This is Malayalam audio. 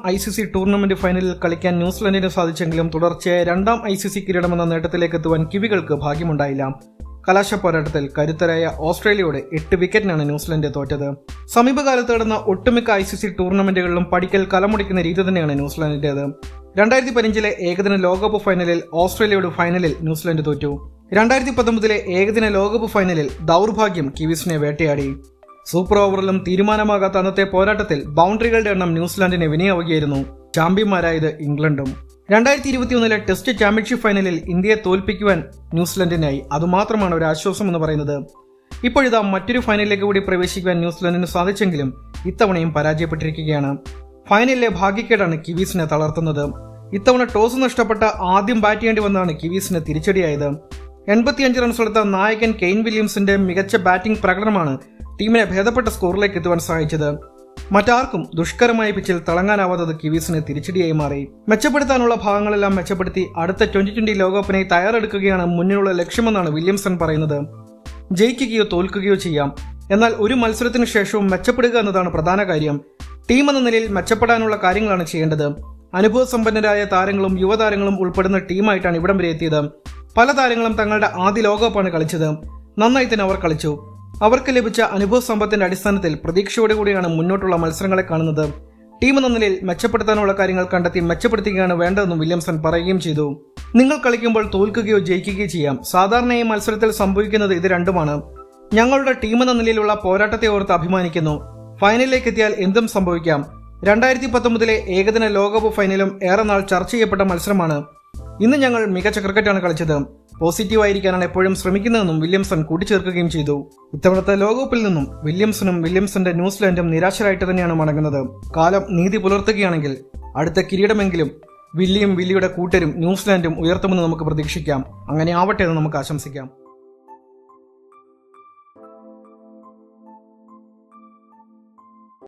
ICC ടൂർണമെന്റ് ഫൈനലിൽ കളിക്കാൻ ന്യൂസിലൻഡിന് സാധിച്ചെങ്കിലും തുടർച്ചയായ രണ്ടാം ICC കിരീടമെന്ന നേട്ടത്തിലേക്ക് എത്തുവാൻ കിവികൾക്ക് ഭാഗ്യമുണ്ടായില്ല. കലാശപ്പോരാട്ടത്തിൽ കരുത്തരായ ഓസ്ട്രേലിയയോട് 8 വിക്കറ്റിനാണ് ന്യൂസിലൻഡ് തോറ്റത്. സമീപകാലത്ത് നടന്ന ഒട്ടുമിക്ക ICC ടൂർണമെന്റുകളിലും പഠിക്കൽ കലമുടിക്കുന്ന രീതി തന്നെയാണ് ന്യൂസിലൻഡിന്റേത്. 2015 ഏകദിന ലോകകപ്പ് ഫൈനലിൽ ഓസ്ട്രേലിയയോട് ഫൈനലിൽ ന്യൂസിലൻഡ് തോറ്റു. 2019 ഏകദിന ലോകകപ്പ് ഫൈനലിൽ ദൗർഭാഗ്യം കിവീസിനെ വേട്ടയാടി. സൂപ്പർ ഓവറിലും തീരുമാനമാകാത്ത അന്നത്തെ പോരാട്ടത്തിൽ ബൗണ്ടറികളുടെ എണ്ണം ന്യൂസിലാൻഡിനെ വിനയാവുകയായിരുന്നു. ചാമ്പ്യന്മാരായത് ഇംഗ്ലണ്ടും. 2021 ടെസ്റ്റ് ചാമ്പ്യൻഷിപ്പ് ഫൈനലിൽ ഇന്ത്യയെ തോൽപ്പിക്കുവാൻ ന്യൂസിലൻഡിനായി. അതുമാത്രമാണ് ഒരു ആശ്വാസം എന്ന് പറയുന്നത്. ഇപ്പോഴിതാ മറ്റൊരു ഫൈനലിലേക്ക് കൂടി പ്രവേശിക്കുവാൻ ന്യൂസിലൻഡിന് സാധിച്ചെങ്കിലും ഇത്തവണയും പരാജയപ്പെട്ടിരിക്കുകയാണ്. ഫൈനലിലെ ഭാഗ്യക്കേടാണ് കിവീസിനെ തളർത്തുന്നത്. ഇത്തവണ ടോസ് നഷ്ടപ്പെട്ട ആദ്യം ബാറ്റ് ചെയ്യേണ്ടി വന്നതാണ് കിവീസിന് തിരിച്ചടിയായത്. 85 റൺസ് എടുത്ത നായകൻ കെയ്ൻ വില്യംസിന്റെ മികച്ച ബാറ്റിംഗ് പ്രകടനമാണ് ടീമിനെ ഭേദപ്പെട്ട സ്കോറിലേക്ക് എത്തുവാൻ സഹായിച്ചത്. മറ്റാർക്കും ദുഷ്കരമായ പിച്ചിൽ തിളങ്ങാനാവാത്തത് കിവീസിന് തിരിച്ചടിയായി മാറി. മെച്ചപ്പെടുത്താനുള്ള ഭാഗങ്ങളെല്ലാം മെച്ചപ്പെടുത്തി അടുത്ത 2020 ലോകകപ്പിനായി തയ്യാറെടുക്കുകയാണ് മുന്നിലുള്ള ലക്ഷ്യമെന്നാണ് വില്യംസൺ പറയുന്നത്. ജയിക്കുകയോ തോൽക്കുകയോ ചെയ്യാം, എന്നാൽ ഒരു മത്സരത്തിനു ശേഷവും മെച്ചപ്പെടുക എന്നതാണ് പ്രധാന കാര്യം. ടീം എന്ന നിലയിൽ മെച്ചപ്പെടാനുള്ള കാര്യങ്ങളാണ് ചെയ്യേണ്ടത്. അനുഭവസമ്പന്നരായ താരങ്ങളും യുവതാരങ്ങളും ഉൾപ്പെടുന്ന ടീമായിട്ടാണ് ഇവിടം വരെ എത്തിയത്. പല താരങ്ങളും തങ്ങളുടെ ആദ്യ ലോകകപ്പാണ് കളിച്ചത്. നന്നായി തന്നെ അവർ കളിച്ചു. അവർക്ക് ലഭിച്ച അനുഭവ സമ്പത്തിന്റെ അടിസ്ഥാനത്തിൽ പ്രതീക്ഷയോടുകൂടിയാണ് മുന്നോട്ടുള്ള മത്സരങ്ങളെ കാണുന്നത്. ടീം എന്ന നിലയിൽ മെച്ചപ്പെടുത്താനുള്ള കാര്യങ്ങൾ കണ്ടെത്തി മെച്ചപ്പെടുത്തുകയാണ് വേണ്ടതെന്നും വില്യംസൺ പറയുകയും ചെയ്തു. നിങ്ങൾ കളിക്കുമ്പോൾ തോൽക്കുകയോ ജയിക്കുകയോ ചെയ്യാം. സാധാരണയായി മത്സരത്തിൽ സംഭവിക്കുന്നത് ഇത് രണ്ടുമാണ്. ഞങ്ങളുടെ ടീം എന്ന നിലയിലുള്ള പോരാട്ടത്തെ ഓർത്ത് അഭിമാനിക്കുന്നു. ഫൈനലിലേക്ക് എത്തിയാൽ എന്തും സംഭവിക്കാം. 2019 ഏകദിന ലോകകപ്പ് ഫൈനലും ഏറെ നാൾ ചർച്ച ചെയ്യപ്പെട്ട മത്സരമാണ്. ഇന്ന് ഞങ്ങൾ മികച്ച ക്രിക്കറ്റാണ് കളിച്ചത്. പോസിറ്റീവായിരിക്കാനാണ് എപ്പോഴും ശ്രമിക്കുന്നതെന്നും വില്യംസൺ കൂട്ടിച്ചേർക്കുകയും ചെയ്തു. ഇത്തവണത്തെ ലോകകപ്പിൽ നിന്നും വില്യംസണും വില്യംസന്റെ ന്യൂസിലൻഡും നിരാശരായിട്ട് തന്നെയാണ് മടങ്ങുന്നത്. കാലം നീതി പുലർത്തുകയാണെങ്കിൽ അടുത്ത കിരീടമെങ്കിലും വില്ലിയുടെ കൂട്ടരും ന്യൂസിലാൻഡും ഉയർത്തുമെന്ന് നമുക്ക് പ്രതീക്ഷിക്കാം. അങ്ങനെ ആവട്ടെ എന്ന് നമുക്ക് ആശംസിക്കാം.